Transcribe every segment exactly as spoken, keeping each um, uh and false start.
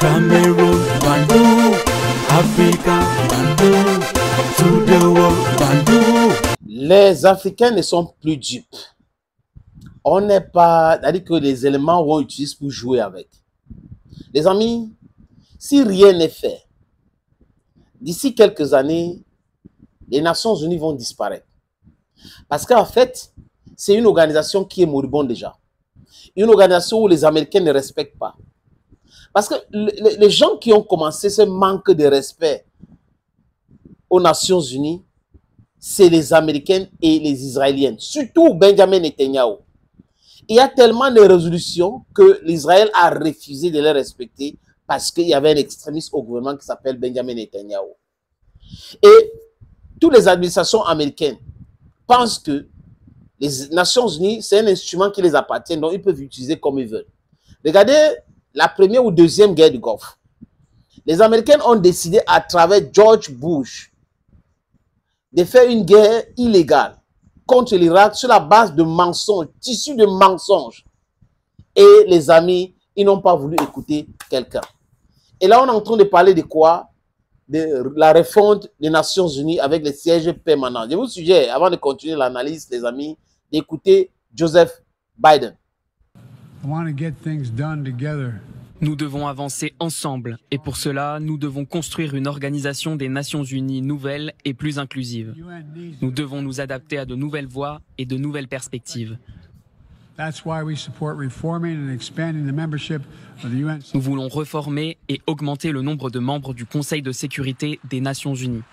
Cameroon, Bandou, Africa, Bandou, to the world, Bandou. Les Africains ne sont plus dupes. On n'est pas... C'est-à-dire que les éléments vont utiliser pour jouer avec. Les amis, si rien n'est fait, d'ici quelques années, les Nations Unies vont disparaître. Parce qu'en fait, c'est une organisation qui est moribonde déjà. Une organisation où les Américains ne respectent pas. Parce que les gens qui ont commencé ce manque de respect aux Nations Unies, c'est les Américains et les Israéliens. Surtout Benjamin Netanyahu. Il y a tellement de résolutions que l'Israël a refusé de les respecter parce qu'il y avait un extrémiste au gouvernement qui s'appelle Benjamin Netanyahu. Et toutes les administrations américaines pensent que les Nations Unies, c'est un instrument qui les appartient, donc ils peuvent l'utiliser comme ils veulent. Regardez la première ou deuxième guerre du Golfe. Les Américains ont décidé à travers George Bush de faire une guerre illégale contre l'Irak sur la base de mensonges, tissus de mensonges. Et les amis, ils n'ont pas voulu écouter quelqu'un. Et là, on est en train de parler de quoi? De la refonte des Nations Unies avec les sièges permanents. Je vous suggère, avant de continuer l'analyse, les amis, d'écouter Joseph Biden. I want to get things done together. Nous devons avancer ensemble et pour cela, nous devons construire une organisation des Nations Unies nouvelle et plus inclusive. Nous devons nous adapter à de nouvelles voies et de nouvelles perspectives. Nous voulons réformer et augmenter le nombre de membres du Conseil de sécurité des Nations Unies.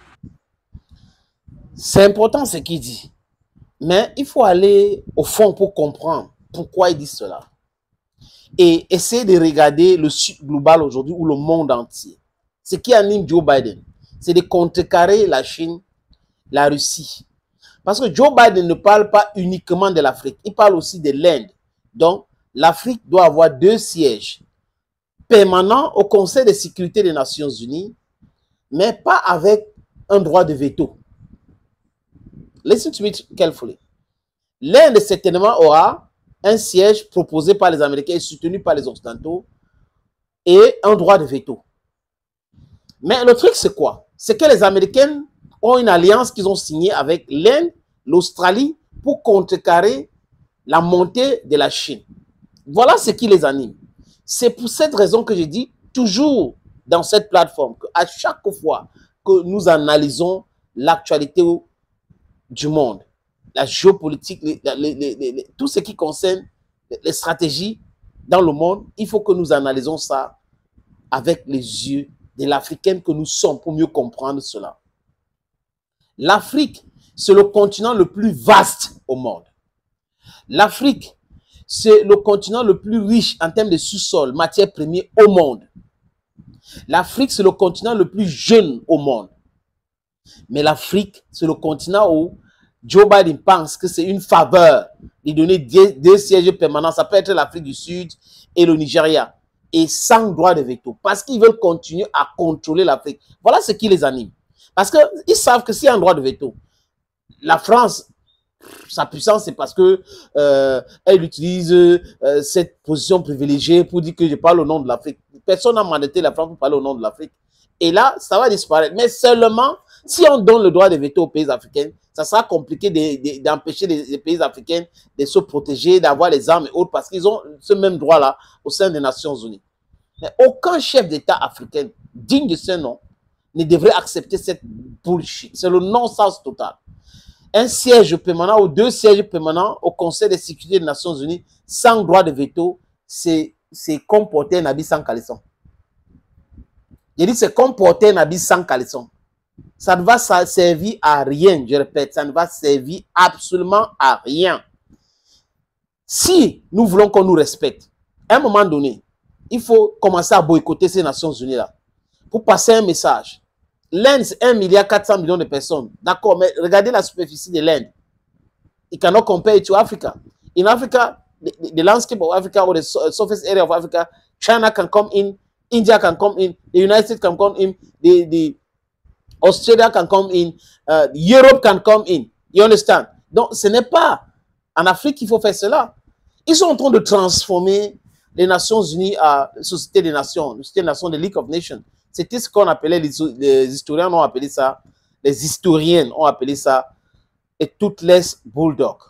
C'est important ce qu'il dit, mais il faut aller au fond pour comprendre pourquoi il dit cela. Et essayer de regarder le sud global aujourd'hui ou le monde entier. Ce qui anime Joe Biden, c'est de contrecarrer la Chine, la Russie. Parce que Joe Biden ne parle pas uniquement de l'Afrique, il parle aussi de l'Inde. Donc, l'Afrique doit avoir deux sièges permanents au Conseil de sécurité des Nations Unies, mais pas avec un droit de veto. Listen to me carefully. L'Inde certainement aura un siège proposé par les Américains et soutenu par les Occidentaux et un droit de veto. Mais le truc, c'est quoi? C'est que les Américains ont une alliance qu'ils ont signée avec l'Inde, l'Australie, pour contrecarrer la montée de la Chine. Voilà ce qui les anime. C'est pour cette raison que je dis toujours dans cette plateforme qu'à chaque fois que nous analysons l'actualité du monde, la géopolitique, les, les, les, les, tout ce qui concerne les stratégies dans le monde, il faut que nous analysons ça avec les yeux de l'Africaine que nous sommes pour mieux comprendre cela. L'Afrique, c'est le continent le plus vaste au monde. L'Afrique, c'est le continent le plus riche en termes de sous-sol, matières premières au monde. L'Afrique, c'est le continent le plus jeune au monde. Mais l'Afrique, c'est le continent où Joe Biden pense que c'est une faveur de donner deux, deux sièges permanents. Ça peut être l'Afrique du Sud et le Nigeria. Et sans droit de veto. Parce qu'ils veulent continuer à contrôler l'Afrique. Voilà ce qui les anime. Parce qu'ils savent que s'il y a un droit de veto, la France, sa puissance, c'est parce que euh, elle utilise euh, cette position privilégiée pour dire que je parle au nom de l'Afrique. Personne n'a mandaté la France pour parler au nom de l'Afrique. Et là, ça va disparaître. Mais seulement si on donne le droit de veto aux pays africains, ça sera compliqué d'empêcher les, les pays africains de se protéger, d'avoir les armes et autres, parce qu'ils ont ce même droit-là au sein des Nations Unies. Mais aucun chef d'État africain digne de ce nom ne devrait accepter cette bullshit. C'est le non-sens total. Un siège permanent ou deux sièges permanents au Conseil de sécurité des Nations Unies sans droit de veto, c'est comme porter un habit sans caleçon. Je dis c'est comme porter un habit sans caleçon. Ça ne va servir à rien, je répète, ça ne va servir absolument à rien. Si nous voulons qu'on nous respecte, à un moment donné, il faut commencer à boycotter ces Nations Unies-là pour passer un message. L'Inde, c'est un milliard quatre cents millions de personnes. D'accord, mais regardez la superficie de l'Inde. You cannot compare it to Africa. In Africa, the, the landscape of Africa or the surface area of Africa, China can come in, India can come in, the United States can come in, the, the Australia can come in, uh, Europe can come in. You understand? Donc, ce n'est pas en Afrique qu'il faut faire cela. Ils sont en train de transformer les Nations Unies à la Société des Nations, la Société des Nations de League of Nations. C'était ce qu'on appelait, les, les historiens ont appelé ça, les historiennes ont appelé ça, et toutes les bulldogs.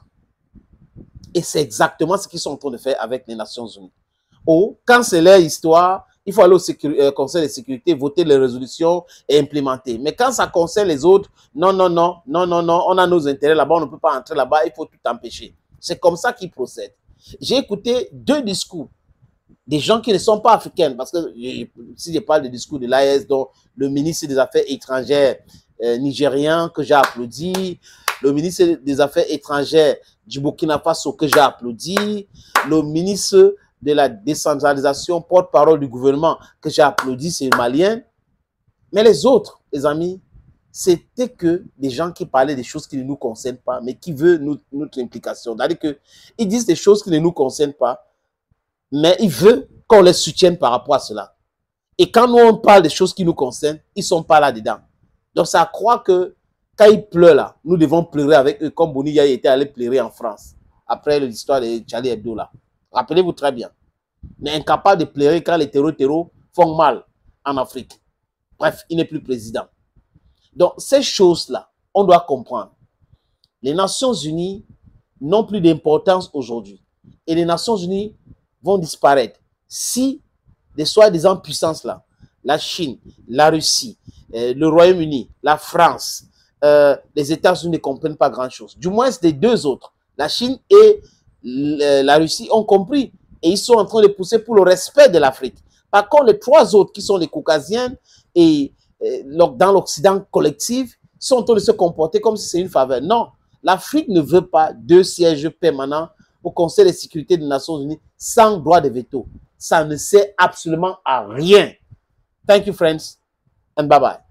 Et c'est exactement ce qu'ils sont en train de faire avec les Nations Unies. Ou, quand c'est leur histoire, il faut aller au euh, Conseil de sécurité, voter les résolutions et implémenter. Mais quand ça concerne les autres, non, non, non, non, non, non, on a nos intérêts là-bas, on ne peut pas entrer là-bas, il faut tout empêcher. C'est comme ça qu'ils procèdent. J'ai écouté deux discours des gens qui ne sont pas africains, parce que si je parle des discours de l'A E S, dont le ministre des Affaires étrangères euh, nigérien que j'ai applaudi, le ministre des Affaires étrangères du Burkina Faso que j'ai applaudi, le ministre de la décentralisation, porte-parole du gouvernement que j'ai applaudi, c'est malien. Mais les autres, les amis, c'était que des gens qui parlaient des choses qui ne nous concernent pas, mais qui veulent notre, notre implication. C'est-à-dire qu'ils disent des choses qui ne nous concernent pas, mais ils veulent qu'on les soutienne par rapport à cela. Et quand nous, on parle des choses qui nous concernent, ils ne sont pas là-dedans. Donc, ça croit que quand ils pleurent là, nous devons pleurer avec eux, comme Boni Yaye était allé pleurer en France, après l'histoire de Charlie Hebdo là. Rappelez-vous très bien. Mais incapable de pleurer quand les terreaux-terreaux font mal en Afrique. Bref, il n'est plus président. Donc, ces choses-là, on doit comprendre. Les Nations Unies n'ont plus d'importance aujourd'hui. Et les Nations Unies vont disparaître si les soi-disant puissances-là, la Chine, la Russie, euh, le Royaume-Uni, la France, euh, les États-Unis ne comprennent pas grand-chose. Du moins, les deux autres, la Chine et la Russie, ont compris. Et ils sont en train de pousser pour le respect de l'Afrique. Par contre, les trois autres qui sont les Caucasiens et dans l'Occident collectif sont en train de se comporter comme si c'est une faveur. Non, l'Afrique ne veut pas deux sièges permanents au Conseil de sécurité des Nations Unies sans droit de veto. Ça ne sert absolument à rien. Thank you, friends, and bye-bye.